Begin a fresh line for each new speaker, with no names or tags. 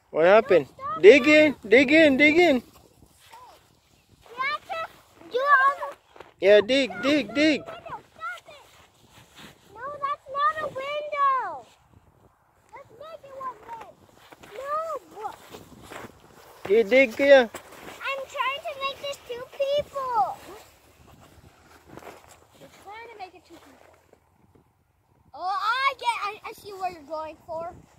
What happened? Dig in, dig in, dig in. Yeah, dig, dig, dig.
No, that's not a window. Let's make it one then. No.
You dig, Kuya.
I'm trying to make this two people.
You're trying to make it two people. Oh, I see what you're going for.